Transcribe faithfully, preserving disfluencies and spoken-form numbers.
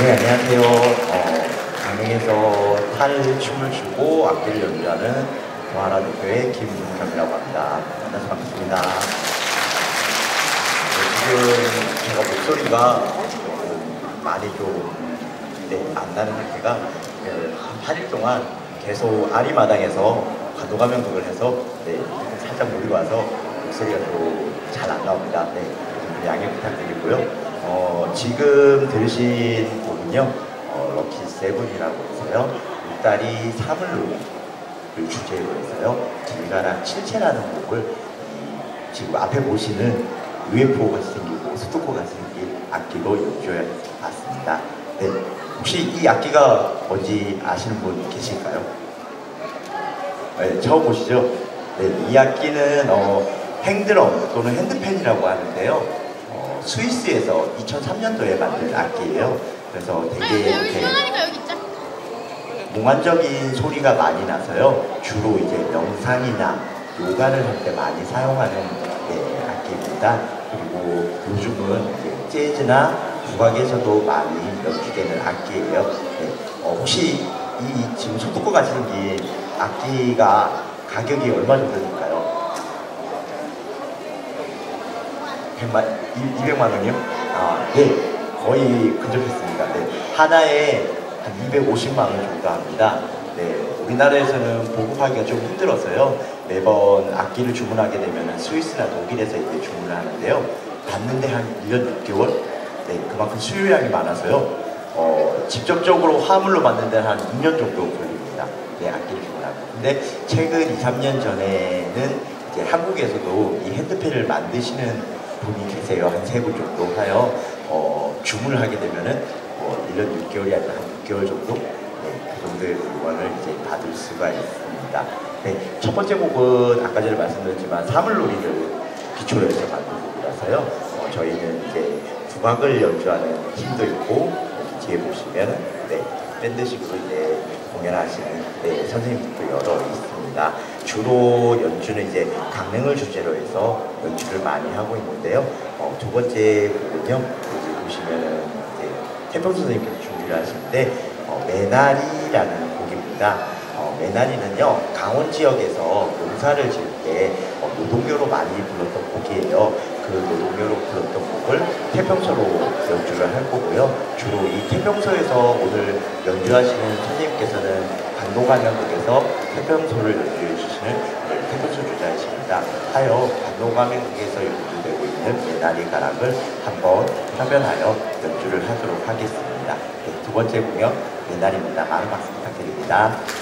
네, 안녕하세요. 어, 강릉에서 탈춤을 추고 악기를 연주하는 동아라 대표의 김문경이라고 합니다. 만나서 반갑습니다. 네, 지금 제가 목소리가 좀 많이 좀 네, 안 나는 상태가 네, 한 팔 일 동안 계속 아리마당에서 관도감염극을 해서 네, 살짝 몰리고 와서 목소리가 좀 잘 안 나옵니다. 네, 좀 양해 부탁드리고요. 어, 지금 들으신 곡은요, 어, 럭키 세븐이라고 해서요, 일달이 사물놀이를 주제로 해서요, 길가랑 칠채라는 곡을 이, 지금 앞에 보시는 유에프오 같이 생기고 수도코 같이 생긴 악기로 연주해 봤습니다. 네, 혹시 이 악기가 뭔지 아시는 분 계실까요? 네, 처음 보시죠? 네, 이 악기는 어, 행드럼 또는 핸드펜이라고 하는데요. 어, 스위스에서 이천삼 년도에 만든 악기예요. 그래서 되게 이렇게 몽환적인 소리가 많이 나서요. 주로 이제 명상이나 요가를 할 때 많이 사용하는 네, 악기입니다. 그리고 요즘은 이제 재즈나 국악에서도 많이 연주되는 악기예요. 네. 어, 혹시 이 지금 소뚜껑 같이 생긴 악기가 가격이 얼마 정도 될까요? 백만, 이백만 원이요? 아, 네. 거의 근접했습니다. 네. 하나에 한 이백오십만 원 정도 합니다. 네. 우리나라에서는 보급하기가 좀 힘들어서요. 매번 악기를 주문하게 되면 스위스나 독일에서 이제 주문을 하는데요. 받는데 한 일 년 육 개월? 네. 그만큼 수요량이 많아서요. 어, 직접적으로 화물로 받는 데는 한 이 년 정도 걸립니다. 네. 악기를 주문하고. 근데 최근 이, 삼 년 전에는 이제 한국에서도 이 핸드펜을 만드시는 분이 계세요. 한 세 분 정도 하여 어, 주문을 하게 되면은 뭐 일 년 육 개월이 아니라 한 육 개월 정도? 네, 그 정도의 물건을 이제 받을 수가 있습니다. 네, 첫 번째 곡은 아까 전에 말씀드렸지만 사물놀이를 기초로 해서 만든 곡이라서요. 어, 저희는 이제 국악을 연주하는 팀도 있고 뒤에 보시면 네, 밴드식으로 이제 공연하시는 네, 선생님들도 여러 있습니다. 주로 연주는 이제 강릉을 주제로 해서 연주를 많이 하고 있는데요. 어, 두 번째 곡은요, 여기 보시면은 이제 태평 선생님께서 준비를 하시는데 어, 매나리라는 곡입니다. 어, 매나리는요, 강원 지역에서 농사를 지을 때 어, 노동요로 많이 불렀던 곡이에요. 그 노동요로 불렀던 곡을 태평소로 연주를 할 거고요. 주로 이 태평소에서 오늘 연주하시는 선생님께서는 관도감염극에서 태평소를 연주해 주시는 태평소 주자이십니다. 하여 관도감염극에서 연주되고 있는 매나리 가락을 한번 협연하여 연주를 하도록 하겠습니다. 네, 두 번째 공연 매나리입니다. 많은 박수 부탁드립니다.